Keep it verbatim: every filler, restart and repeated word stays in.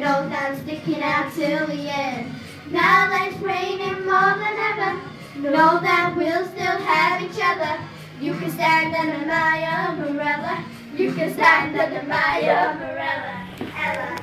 know that I'm sticking out till the end. Now that it's raining more than ever, know that we'll still have each other. You can stand under my umbrella. You can stand under my umbrella. Ella.